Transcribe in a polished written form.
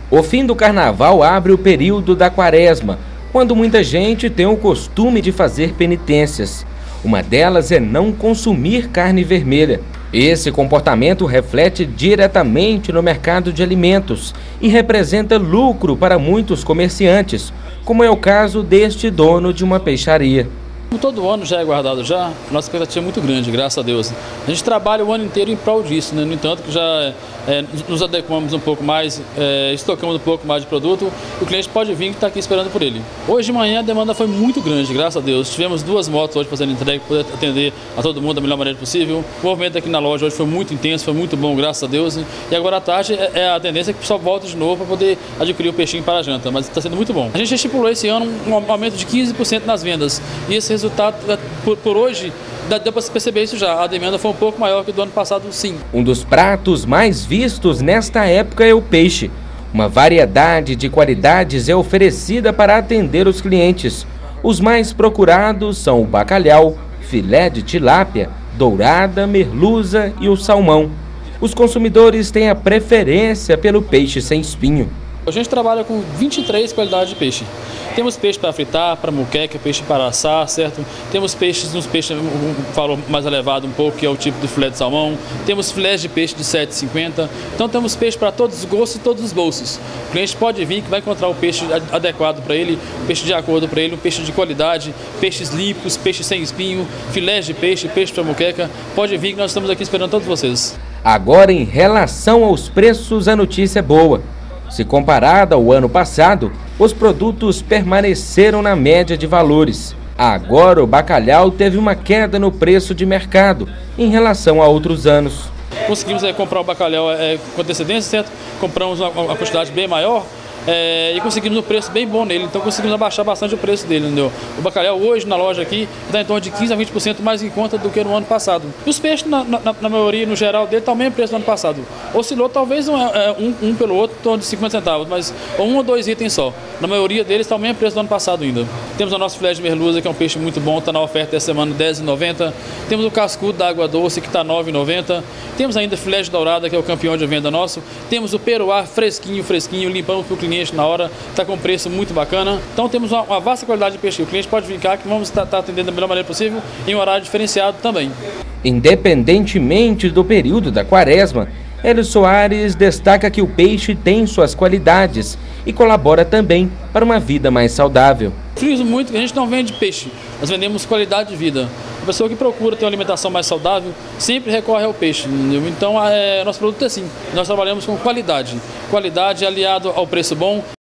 O fim do carnaval abre o período da quaresma, quando muita gente tem o costume de fazer penitências. Uma delas é não consumir carne vermelha. Esse comportamento reflete diretamente no mercado de alimentos e representa lucro para muitos comerciantes, como é o caso deste dono de uma peixaria. Todo ano já é guardado já, nossa expectativa é muito grande, graças a Deus. A gente trabalha o ano inteiro em prol disso, né? No entanto que já nos adequamos um pouco mais, estocamos um pouco mais de produto, o cliente pode vir que está aqui esperando por ele. Hoje de manhã a demanda foi muito grande, graças a Deus. Tivemos 2 motos hoje fazendo entrega para poder atender a todo mundo da melhor maneira possível. O movimento aqui na loja hoje foi muito intenso, foi muito bom, graças a Deus. E agora à tarde a tendência é que o pessoal volte de novo para poder adquirir o peixinho para a janta, mas está sendo muito bom. A gente estipulou esse ano um aumento de 15% nas vendas e esse resultado, por hoje, deu para perceber isso já. A demanda foi um pouco maior que do ano passado, sim. Um dos pratos mais vistos nesta época é o peixe. Uma variedade de qualidades é oferecida para atender os clientes. Os mais procurados são o bacalhau, filé de tilápia, dourada, merluza e o salmão. Os consumidores têm a preferência pelo peixe sem espinho. A gente trabalha com 23 qualidades de peixe. Temos peixe para fritar, para muqueca, peixe para assar, certo? Temos peixes, uns peixes um valor mais elevado um pouco, que é o tipo do filé de salmão. Temos filés de peixe de R$ 7,50. Então temos peixe para todos os gostos e todos os bolsos. O cliente pode vir que vai encontrar o peixe adequado para ele, peixe de acordo para ele, um peixe de qualidade, peixes limpos, peixes sem espinho, filés de peixe, peixe para muqueca. Pode vir que nós estamos aqui esperando todos vocês. Agora, em relação aos preços, a notícia é boa. Se comparada ao ano passado, os produtos permaneceram na média de valores. Agora o bacalhau teve uma queda no preço de mercado em relação a outros anos. Conseguimos comprar o bacalhau com antecedência, certo? Compramos uma quantidade bem maior e conseguimos um preço bem bom nele, então conseguimos abaixar bastante o preço dele, entendeu? O bacalhau hoje na loja aqui está em torno de 15% a 20% mais em conta do que no ano passado. E os peixes, na maioria, no geral dele, está o mesmo preço do ano passado. Oscilou talvez um pelo outro, em torno de 50 centavos, mas 1 ou 2 itens só. Na maioria deles está o mesmo preço do ano passado ainda. Temos o nosso filé de merluza, que é um peixe muito bom, está na oferta essa semana R$ 10,90. Temos o cascudo da água doce, que está R$ 9,90. Temos ainda filé de dourada, que é o campeão de venda nosso. Temos o peruá fresquinho, limpamos para o cliente na hora, está com preço muito bacana. Então temos uma vasta qualidade de peixe. O cliente pode vir cá que vamos estar atendendo da melhor maneira possível em um horário diferenciado também. Independentemente do período da quaresma, Hélio Soares destaca que o peixe tem suas qualidades e colabora também para uma vida mais saudável. Friso muito que a gente não vende peixe, nós vendemos qualidade de vida. A pessoa que procura ter uma alimentação mais saudável sempre recorre ao peixe, entendeu? Então nosso produto é assim, nós trabalhamos com qualidade aliado ao preço bom.